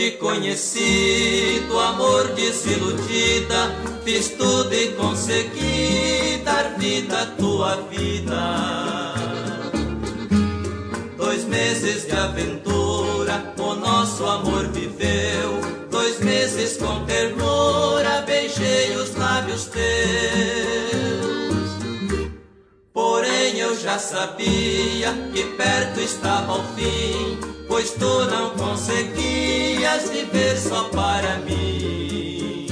te conheci, do amor desiludida, fiz tudo e consegui dar vida à tua vida. 2 meses de aventura, o nosso amor viveu. 2 meses com ternura, beijei os lábios teus. Porém eu já sabia que perto estava o fim, pois tu não conseguias viver só para mim.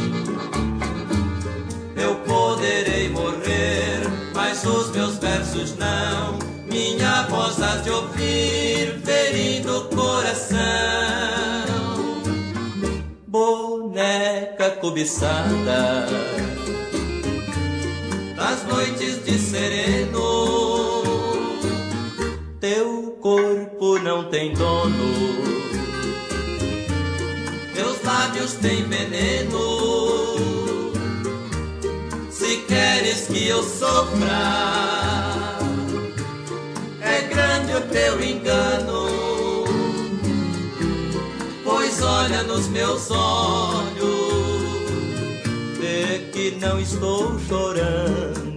Eu poderei morrer, mas os meus versos não. Minha voz hás de ouvir, ferindo o coração. Boneca cobiçada, nas noites de sereno, teu corpo não tem dono, teus lábios têm veneno. Se queres que eu sofra, é grande o teu engano, pois olha nos meus olhos, vê que não estou chorando.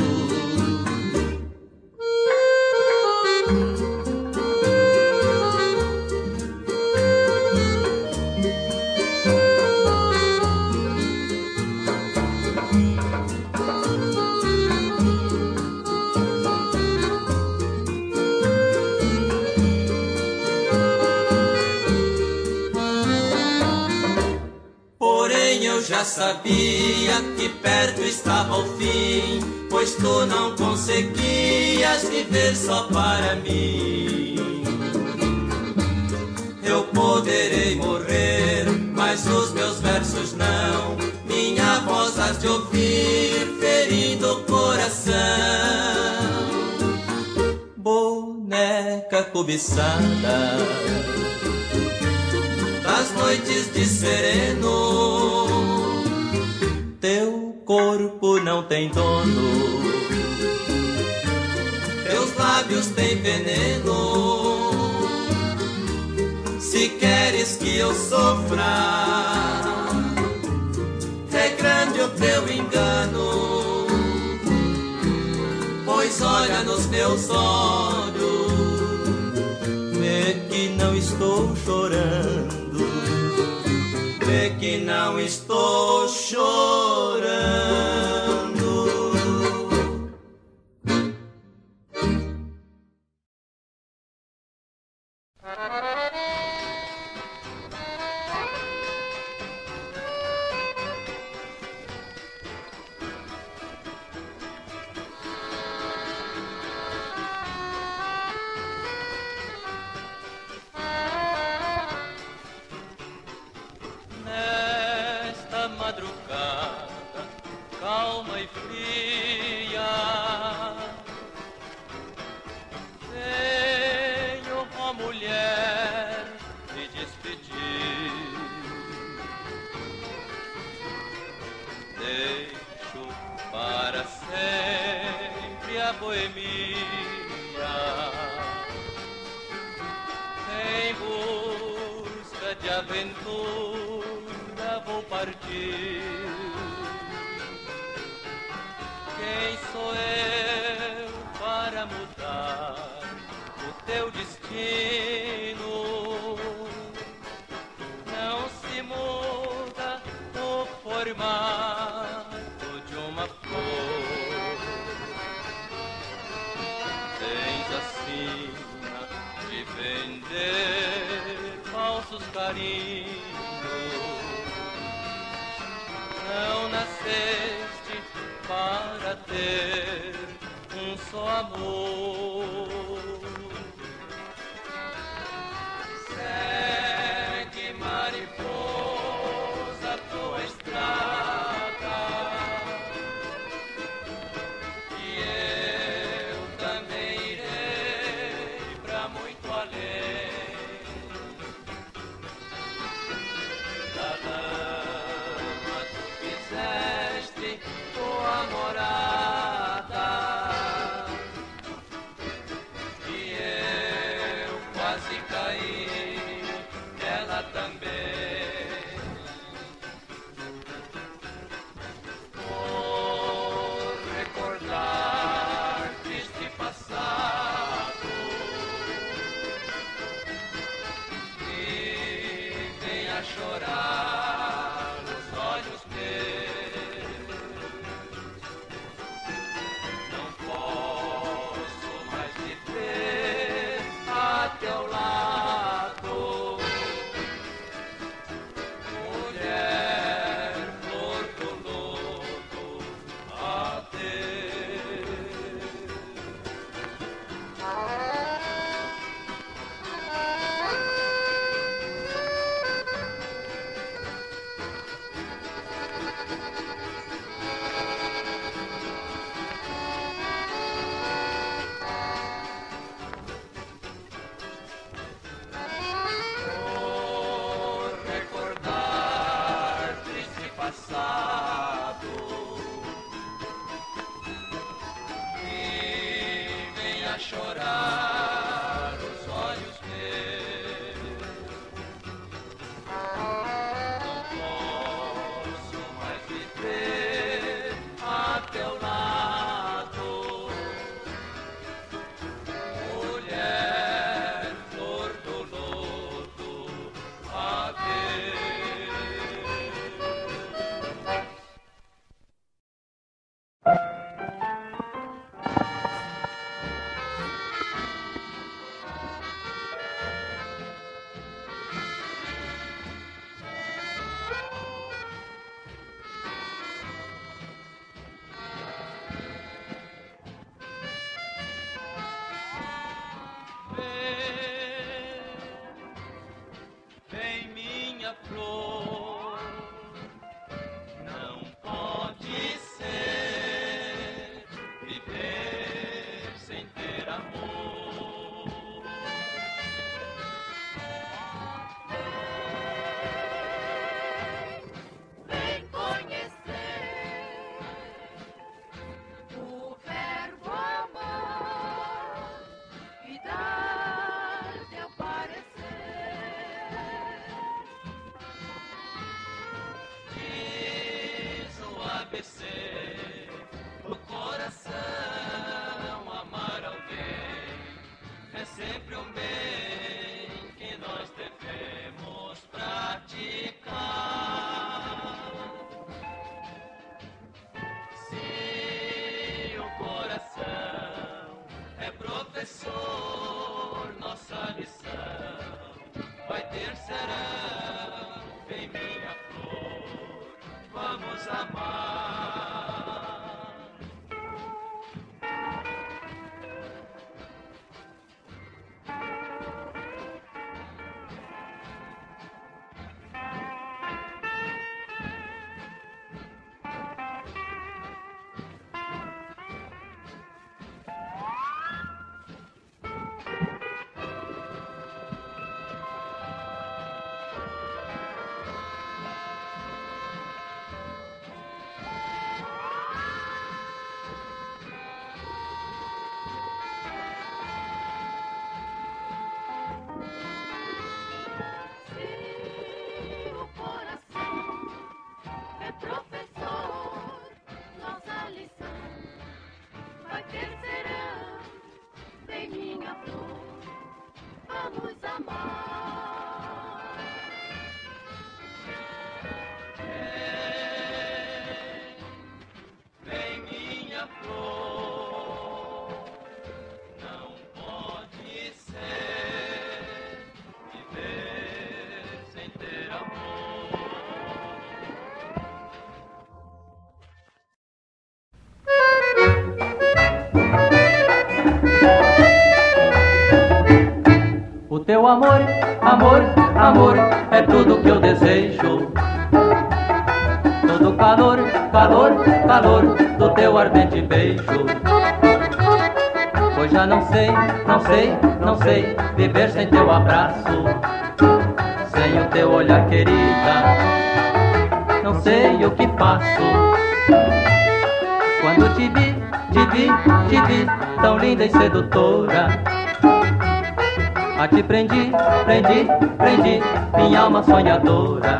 Já sabia que perto estava o fim, pois tu não conseguias viver só para mim. Eu poderei morrer, mas os meus versos não. Minha voz hás de ouvir, ferindo o coração. Boneca cobiçada, das noites de sereno, teu corpo não tem dono, teus lábios têm veneno. Se queres que eu sofra, é grande o teu engano, pois olha nos meus olhos, vê que não estou chorando, vê que não estou chorando. Calma e fria, venho, ó mulher, me despedir. Deixo para sempre a boemia, em busca de aventura vou partir. Quem sou eu para mudar o teu destino? Não se muda o formato de uma flor. Tens a sina de vender falsos carinhos. Não nasceste para ter um só amor. Segue, mariposa, tua estrada, e eu também irei pra muito além da lama tu fizeste tua morada, e eu quase caí, ela também. chorar os olhos meus. Não posso mais viver a teu lado, mulher, flor do lodo, adeus. Vem minha flor, não pode ser viver sem ter amor. Vem conhecer o verbo amar e dar teu parecer. Diz o ABC, o coração amar alguém é sempre um bem que nós devemos praticar. Se o coração é professor, nossa lição vai ter serão. Vem minha flor, vamos amar. Se o coração é professor, nossa lição vai ter serão. Vem minha flor, vamos amar. Vem minha flor, não pode ser viver sem ter amor. O teu amor, amor, amor, é tudo que eu desejo. Todo calor, calor, calor do teu ardente beijo. Pois já não sei, não sei, não sei viver sem teu abraço, sem o teu olhar, querida. Não sei o que faço. Quando te vi, te vi, te vi, tão linda e sedutora. A ti prendi, prendi, prendi, minha alma sonhadora.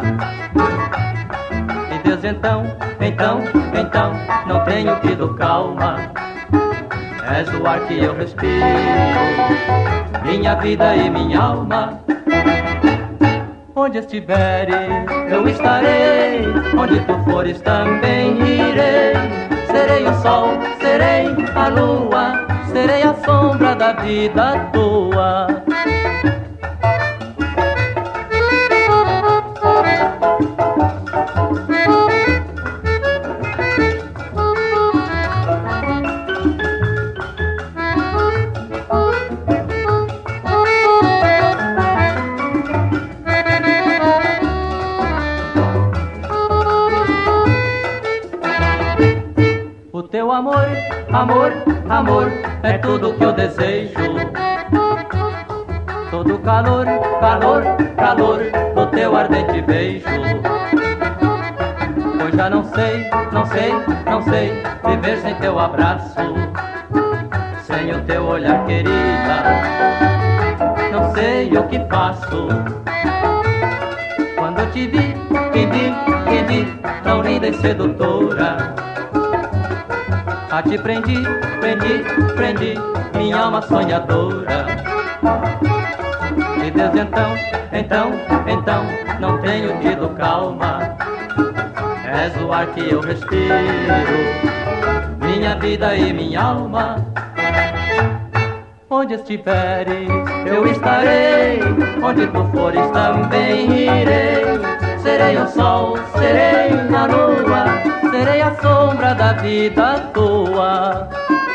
E Deus então, não tenho tido calma. És o ar que eu respiro, minha vida e minha alma. Onde estiveres, eu estarei. Onde tu fores, também irei. Serei o sol, serei a lua, serei a sombra da vida tua. Teu amor, amor, amor, é tudo que eu desejo. Todo calor, calor, calor do teu ardente beijo. Pois já não sei, não sei, não sei viver sem teu abraço, sem tenho teu olhar, querida. Não sei o que faço quando te vi, tão linda e sedutora. A te prendi, minha alma sonhadora. E desde então, não tenho tido calma. És o ar que eu respiro, minha vida e minha alma. Onde estiveres, eu estarei. Onde tu fores, também irei. Serei o sol, serei a lua, serei a sombra da vida tua.